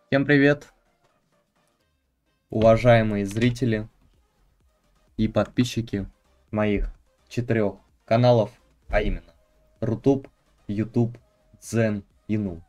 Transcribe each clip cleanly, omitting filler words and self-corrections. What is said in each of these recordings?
Всем привет, уважаемые зрители и подписчики моих 4 каналов, а именно Рутуб, YouTube, Дзен и Ну.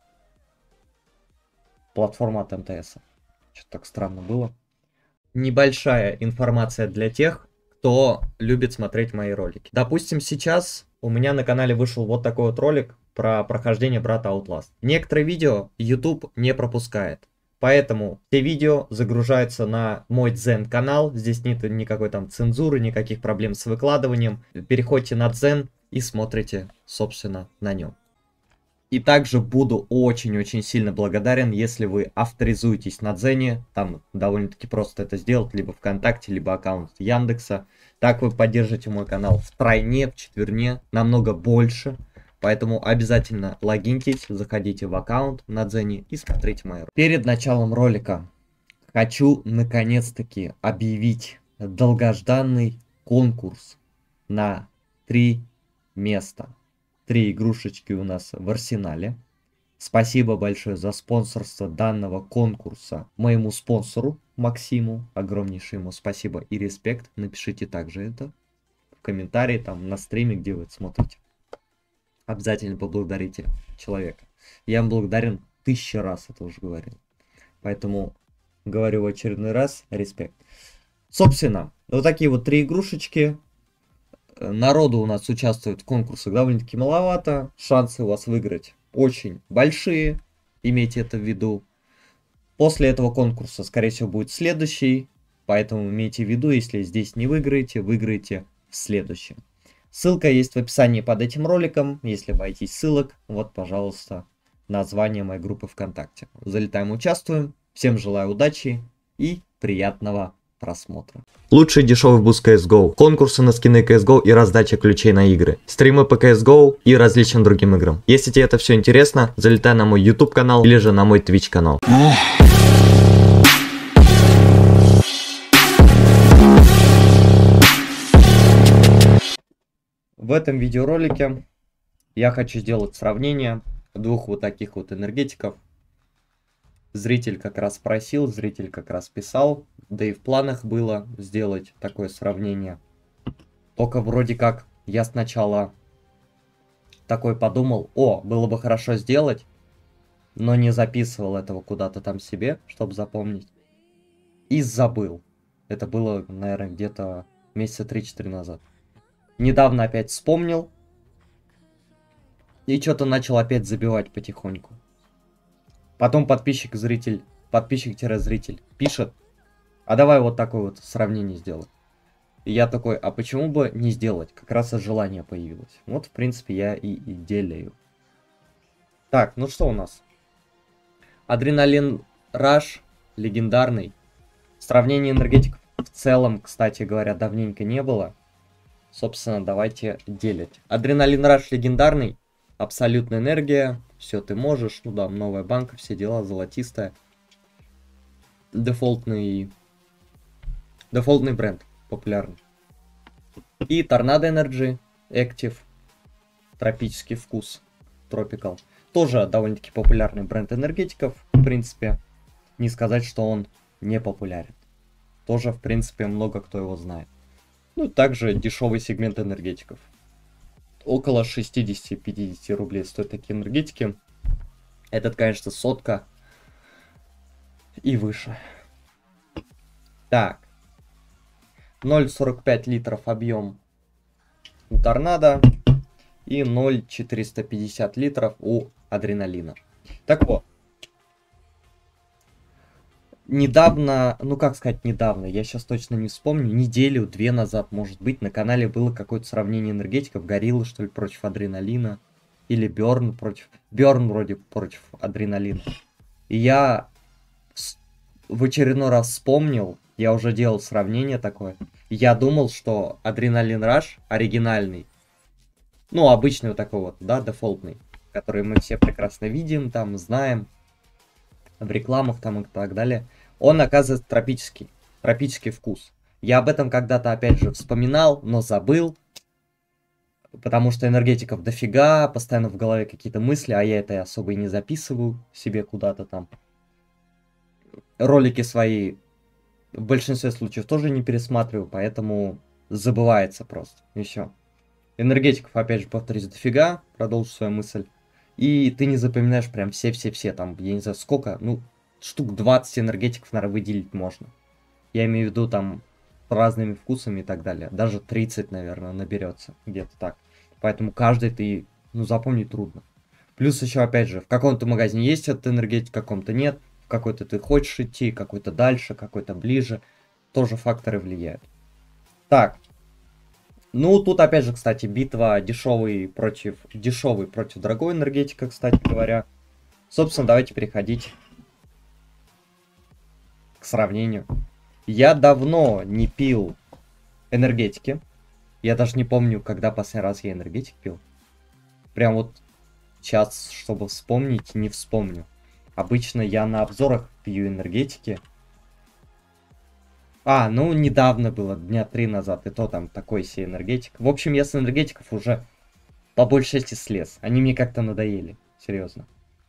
Платформа от МТС. Что-то так странно было. Небольшая информация для тех, кто любит смотреть мои ролики. Допустим, сейчас у меня на канале вышел вот такой вот ролик про прохождение брата Outlast. Некоторые видео YouTube не пропускает. Поэтому все видео загружаются на мой Дзен канал. Здесь нет никакой там цензуры, никаких проблем с выкладыванием. Переходите на Дзен и смотрите, собственно, на нем. И также буду очень-очень сильно благодарен, если вы авторизуетесь на Дзене. Там довольно-таки просто это сделать, либо ВКонтакте, либо аккаунт Яндекса. Так вы поддержите мой канал втройне, вчетверне, намного больше. Поэтому обязательно логиньтесь, заходите в аккаунт на Дзене и смотрите мои ролики. Перед началом ролика хочу наконец-таки объявить долгожданный конкурс на 3 места. 3 игрушечки у нас в арсенале. Спасибо большое за спонсорство данного конкурса моему спонсору Максиму. Огромнейшее ему спасибо и респект. Напишите также это в комментарии, там на стриме, где вы это смотрите. Обязательно поблагодарите человека. Я вам благодарен 1000 раз, это уже говорил. Поэтому говорю в очередной раз, респект. Собственно, вот такие вот 3 игрушечки. Народу у нас участвует в конкурсах довольно-таки маловато. Шансы у вас выиграть очень большие. Имейте это в виду. После этого конкурса, скорее всего, будет следующий. Поэтому имейте в виду, если здесь не выиграете, выиграете в следующем. Ссылка есть в описании под этим роликом. Если боитесь ссылок, вот, пожалуйста, название моей группы ВКонтакте. Залетаем, участвуем. Всем желаю удачи и приятного просмотра. Лучший дешевый буст CSGO, конкурсы на скины CSGO и раздача ключей на игры, стримы по CSGO и различным другим играм. Если тебе это все интересно, залетай на мой YouTube канал или же на мой Twitch канал. В этом видеоролике я хочу сделать сравнение 2 вот таких вот энергетиков. Зритель как раз просил, зритель как раз писал, да и в планах было сделать такое сравнение. Только вроде как я сначала такой подумал, было бы хорошо сделать, но не записывал этого куда-то там себе, чтобы запомнить. И забыл. Это было, наверное, где-то месяца 3-4 назад. Недавно опять вспомнил. И что-то начал опять забивать потихоньку. Потом подписчик-зритель, подписчик-зритель пишет, а давай вот такое вот сравнение сделаем. И я такой, а почему бы не сделать? Как раз и желание появилось. Вот, в принципе, я и делаю. Так, ну что у нас? Адреналин Раш, легендарный. Сравнение энергетиков в целом, кстати говоря, давненько не было. Собственно, давайте делить. Адреналин Раш легендарный. Абсолютная энергия, все ты можешь, ну да, новая банка, все дела, золотистая. Дефолтный бренд, популярный. И Торнадо Energy, Active, тропический вкус, Tropical. Тоже довольно-таки популярный бренд энергетиков, в принципе. Не сказать, что он не популярен. Тоже, в принципе, много кто его знает. Ну, также дешевый сегмент энергетиков. Около 60-50 рублей стоят такие энергетики. Этот, конечно, 100 и выше. Так. 0,45 литров объем у Торнадо. И 0,450 литров у Адреналина. Так вот. Недавно, ну как сказать недавно, я сейчас точно не вспомню, 1-2 назад, может быть, на канале было какое-то сравнение энергетиков, Горилла, что ли, против Адреналина, или Бёрн вроде против Адреналина. И я в очередной раз вспомнил, я уже делал сравнение такое, я думал, что Адреналин Раш оригинальный, ну, обычный вот такой вот, да, дефолтный, который мы все прекрасно видим, там, знаем, в рекламах там и так далее, он оказывает тропический вкус. Я об этом когда-то опять же вспоминал, но забыл, потому что энергетиков дофига, постоянно в голове какие-то мысли, а я это особо и не записываю себе куда-то там. ролики свои в большинстве случаев тоже не пересматриваю, поэтому забывается просто. И все. Энергетиков, опять же, повторюсь, дофига, продолжу свою мысль. И ты не запоминаешь прям все-все-все, там, я не знаю, сколько, ну, штук 20 энергетиков, наверное, выделить можно. Я имею в виду, там, с разными вкусами и так далее. Даже 30, наверное, наберется, где-то так. Поэтому каждый ты, ну, запомнить трудно. Плюс еще, опять же, в каком-то магазине есть этот энергетик, в каком-то нет. В какой-то ты хочешь идти, какой-то дальше, какой-то ближе. Тоже факторы влияют. Так, ну, тут опять же, кстати, битва дешевый против дорогой энергетика, кстати говоря. Собственно, давайте переходить к сравнению. Я давно не пил энергетики. Я даже не помню, когда последний раз я энергетик пил. Прям вот сейчас, чтобы вспомнить, не вспомню. Обычно я на обзорах пью энергетики. А, ну недавно было, дня 3 назад, и то там такой себе энергетик. В общем, я с энергетиков уже по большей части слез. Они мне как-то надоели, серьезно.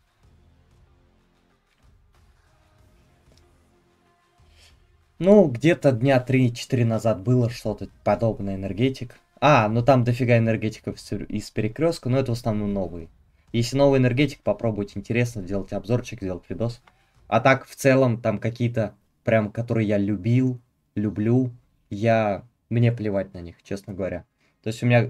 Ну, где-то дня 3-4 назад было что-то подобное энергетик. А, ну там дофига энергетиков из перекрестка, но это в основном новые. Если новый энергетик, попробуйте, интересно, делать обзорчик, делать видос. А так, в целом, там какие-то, прям, которые я люблю, мне плевать на них, честно говоря. То есть у меня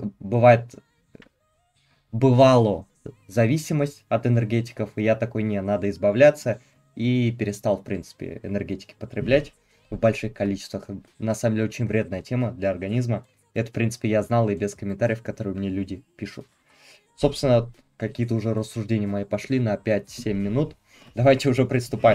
бывало зависимость от энергетиков, и я такой, не, надо избавляться, и перестал, в принципе, энергетики потреблять в больших количествах. На самом деле, очень вредная тема для организма. Это, в принципе, я знал и без комментариев, которые мне люди пишут. Собственно, какие-то уже рассуждения мои пошли на 5-7 минут. Давайте уже приступать.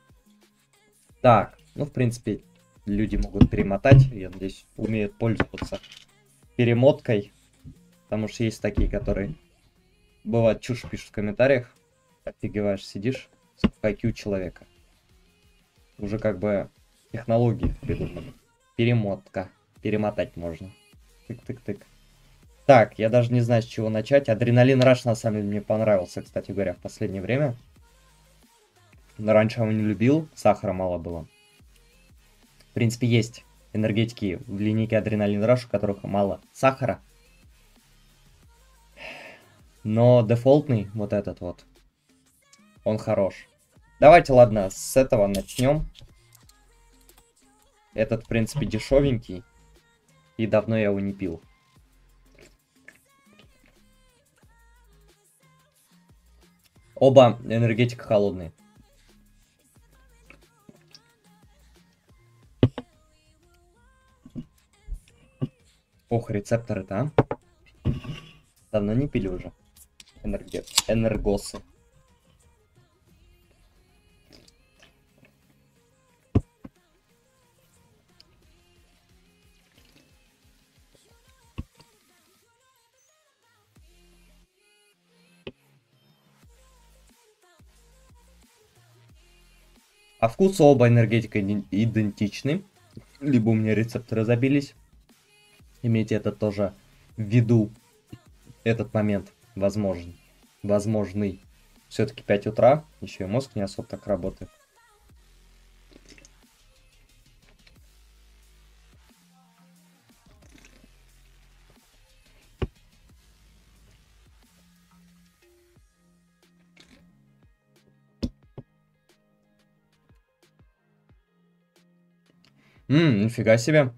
Так, ну, в принципе, люди могут перемотать. Я надеюсь, умеют пользоваться перемоткой. Потому что есть такие, которые бывает чушь пишут в комментариях. Офигеваешь, сидишь с IQ человека. Уже как бы технологии придумали. Перемотка. Перемотать можно. Тык-тык-тык. Так, я даже не знаю, с чего начать. Адреналин Раш на самом деле мне понравился, кстати говоря, в последнее время. Но раньше я его не любил, сахара мало было. В принципе, есть энергетики в линейке Адреналин Раш, у которых мало сахара. Но дефолтный, вот этот вот, он хорош. Давайте, ладно, с этого начнем. Этот, в принципе, дешевенький. И давно я его не пил. Оба энергетика холодные. Ох, рецепторы-то, а? Давно не пили уже. Энергосы. А вкус оба энергетика идентичны. Либо у меня рецепторы забились. Имейте это тоже в виду. Этот момент возможный. Все-таки 5 утра. Еще и мозг не особо так работает. Нифига себе.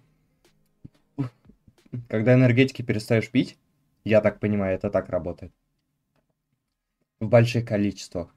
Когда энергетики перестаешь пить, я так понимаю, это так работает. В больших количествах.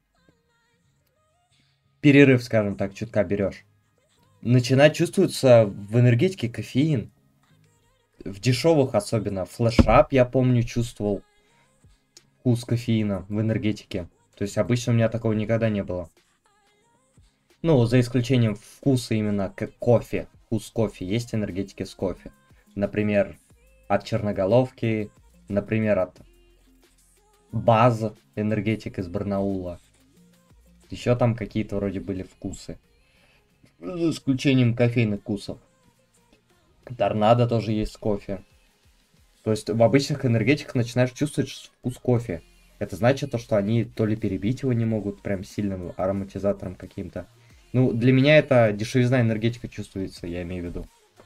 Перерыв, скажем так, чутка берешь. Начинает чувствоваться в энергетике кофеин. В дешевых особенно. Флешап, я помню, чувствовал вкус кофеина в энергетике. То есть обычно у меня такого никогда не было. Ну, за исключением вкуса именно кофе. Вкус кофе. Есть энергетики с кофе. Например, от черноголовки. Например, от баз энергетик из Барнаула. Еще там какие-то вроде были вкусы. За исключением кофейных вкусов. Торнадо тоже есть с кофе. То есть в обычных энергетиках начинаешь чувствовать вкус кофе. Это значит то, что они то ли перебить его не могут прям сильным ароматизатором каким-то, Ну, для меня это дешевизна энергетика чувствуется, я имею в виду.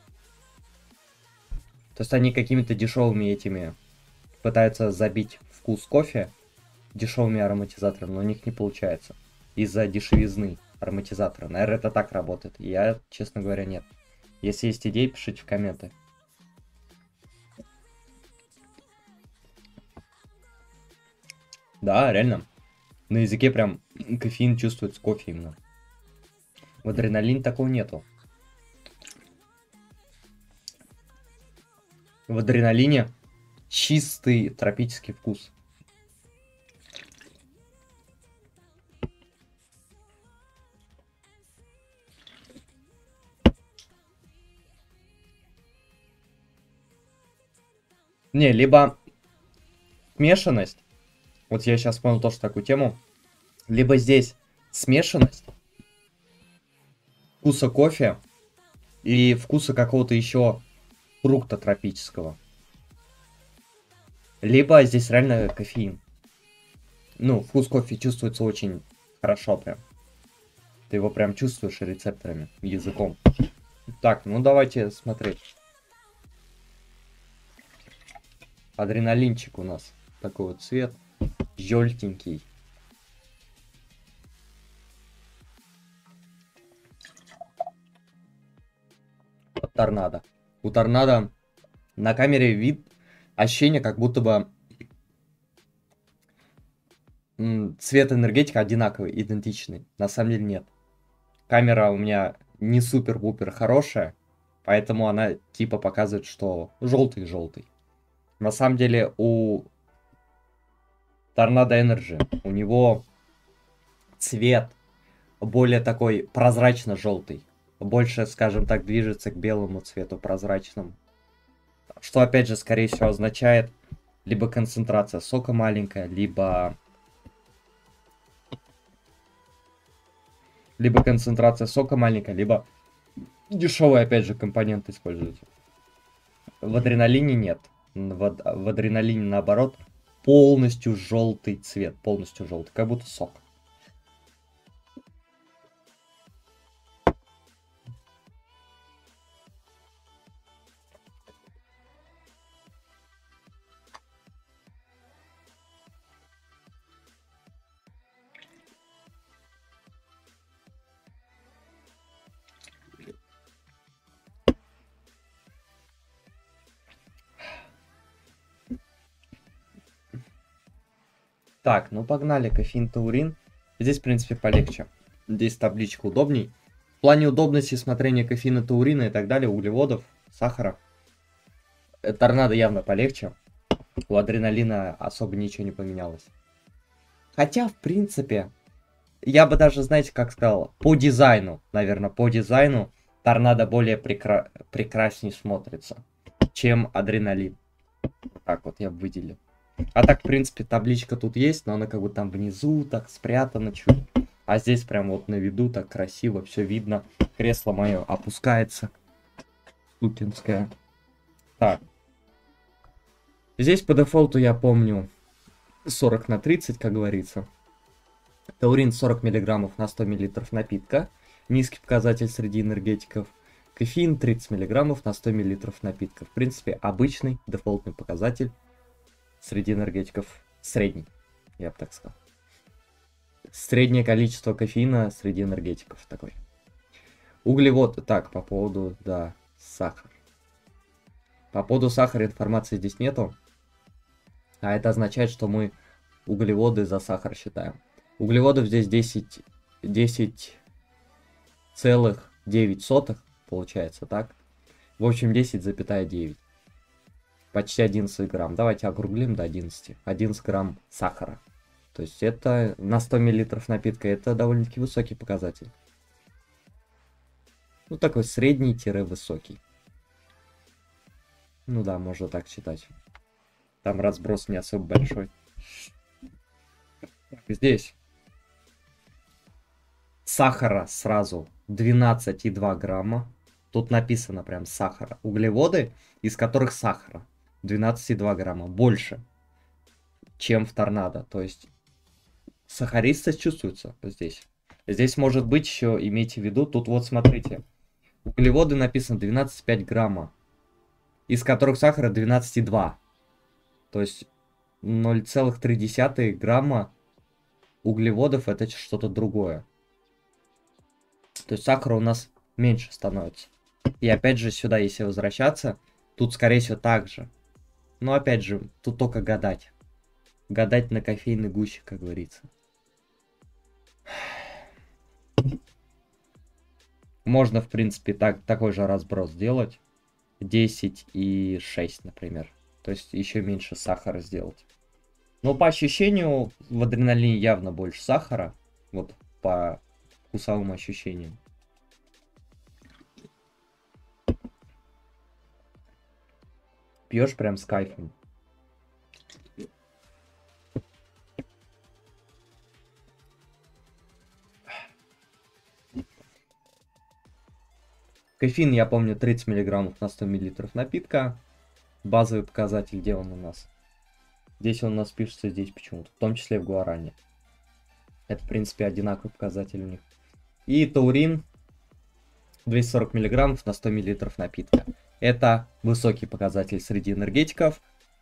То есть они какими-то дешевыми этими пытаются забить вкус кофе дешевыми ароматизаторами, но у них не получается. Из-за дешевизны ароматизатора. Наверное, это так работает. Я, честно говоря, нет. Если есть идеи, пишите в комменты. Да, реально. На языке прям кофеин чувствуется, кофе именно. В адреналине такого нету. В адреналине чистый тропический вкус. Не, либо смешанность. Вот я сейчас понял тоже такую тему. Либо здесь смешанность вкуса кофе и вкуса какого-то еще фрукта тропического. Либо здесь реально кофеин. Ну, вкус кофе чувствуется очень хорошо прям. Ты его прям чувствуешь рецепторами, языком. Так, ну давайте смотреть. Адреналинчик у нас. Такой вот цвет. Желтенький. Вот торнадо. У торнадо на камере вид, ощущение, как будто бы цвет энергетика одинаковый, идентичный. На самом деле нет. Камера у меня не супер-пупер хорошая, поэтому она типа показывает, что желтый-желтый. На самом деле у Торнадо Energy у него цвет более такой прозрачно-желтый. Больше, скажем так, движется к белому цвету прозрачному. Что, опять же, скорее всего, означает либо концентрация сока маленькая, либо концентрация сока маленькая, либо дешевый, опять же, компонент используется. В адреналине нет. В адреналине, наоборот, полностью желтый цвет. Полностью желтый, как будто сок. Так, ну погнали, кофеин, таурин. Здесь, в принципе, полегче. Здесь табличка удобней. В плане удобности смотрения кофеина, таурина и так далее, углеводов, сахара. Торнадо явно полегче. У адреналина особо ничего не поменялось. Хотя, в принципе, я бы даже, знаете, как сказал, по дизайну, наверное, по дизайну торнадо более прекраснее смотрится, чем адреналин. Так вот я бы выделил. А так, в принципе, табличка тут есть, но она как бы там внизу, так спрятана чуть. А здесь прям вот на виду так красиво, все видно. Кресло мое опускается. Путинское. Так. Здесь по дефолту я помню 40 на 30, как говорится. Таурин 40 мг на 100 мл напитка. Низкий показатель среди энергетиков. Кофеин 30 мг на 100 мл напитка. В принципе, обычный дефолтный показатель среди энергетиков. Средний, я бы так сказал. Среднее количество кофеина среди энергетиков такой. Углевод. Так, по поводу, да, сахар. По поводу сахара информации здесь нету. А это означает, что мы углеводы за сахар считаем. Углеводов здесь 10,9 получается, так? В общем, 10,9. Почти 11 грамм. Давайте округлим до 11. 11 грамм сахара. То есть это на 100 миллилитров напитка, это довольно-таки высокий показатель. Ну, такой средний-высокий. Ну да, можно так считать. Там разброс не особо большой. Так, здесь сахара сразу 12,2 грамма. Тут написано прям сахара. Углеводы, из которых сахара 12,2 грамма. Больше, чем в торнадо. То есть сахаристость чувствуется здесь. Здесь может быть еще, имейте в виду, тут вот смотрите. Углеводы написано 12,5 грамма, из которых сахара 12,2. То есть 0,3 грамма углеводов это что-то другое. То есть сахара у нас меньше становится. И опять же сюда, если возвращаться, тут скорее всего так же. Но опять же, тут только гадать. Гадать на кофейной гуще, как говорится. Можно, в принципе, такой же разброс сделать. 10 и 6, например. То есть еще меньше сахара сделать. Но по ощущению в адреналине явно больше сахара. Вот по вкусовым ощущениям. Пьешь прям с кайфом. Кофеин, я помню, 30 мг на 100 мл напитка. Базовый показатель, где он у нас? Здесь он у нас пишется, здесь почему-то. В том числе в гуаране. Это, в принципе, одинаковый показатель у них. И таурин 240 мг на 100 мл напитка. Это высокий показатель среди энергетиков.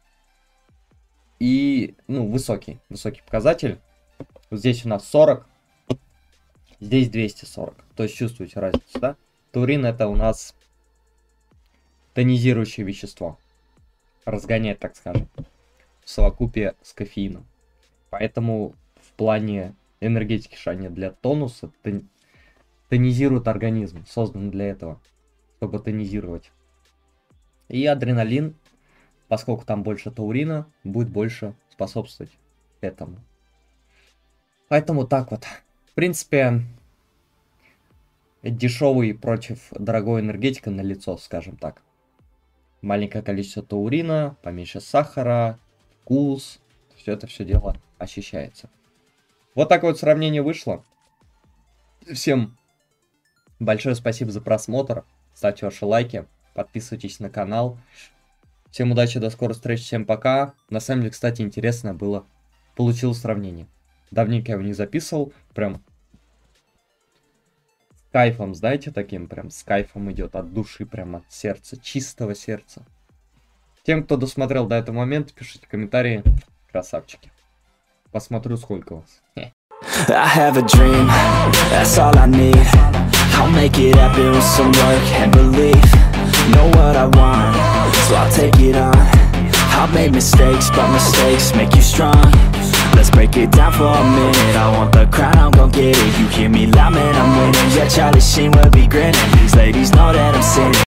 И, ну, высокий показатель. Вот здесь у нас 40. Здесь 240. То есть чувствуете разницу, да? Таурин это у нас тонизирующее вещество. Разгоняет, так скажем, в совокупе с кофеином. Поэтому в плане энергетики, что они для тонуса, тонизируют организм. Создан для этого, чтобы тонизировать. И адреналин, поскольку там больше таурина, будет больше способствовать этому. Поэтому так вот. В принципе, дешевый против дорогой энергетика на лицо, скажем так. Маленькое количество таурина, поменьше сахара, вкус. Все дело ощущается. Вот такое вот сравнение вышло. Всем большое спасибо за просмотр. Ставьте ваши лайки, подписывайтесь на канал. Всем удачи, до скорых встреч, всем пока. На самом деле, кстати, интересно было. Получил сравнение. Давненько я его не записывал. Прям с кайфом, знаете, таким прям с кайфом идет от души, прям от сердца, чистого сердца. Тем, кто досмотрел до этого момента, пишите комментарии. Красавчики. Посмотрю, сколько вас. I have a dream, that's all I need. I'll make it happen with some work and belief. Know what I want, so I'll take it on. I've made mistakes, but mistakes make you strong. Let's break it down for a minute. I want the crown, I'm gon' get it. You hear me loud, man, I'm winning. Yeah, Charlie Sheen will be grinning. These ladies know that I'm sinning.